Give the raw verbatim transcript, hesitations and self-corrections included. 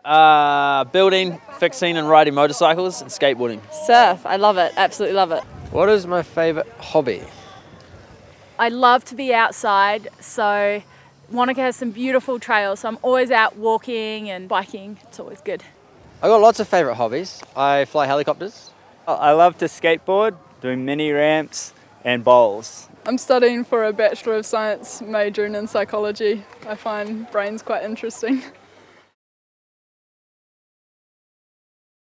Uh, building, fixing and riding motorcycles and skateboarding. Surf, I love it, absolutely love it. What is my favourite hobby? I love to be outside, so Wanaka has some beautiful trails, so I'm always out walking and biking. It's always good. I've got lots of favourite hobbies. I fly helicopters. I love to skateboard, doing mini ramps and bowls. I'm studying for a Bachelor of Science majoring in psychology. I find brains quite interesting.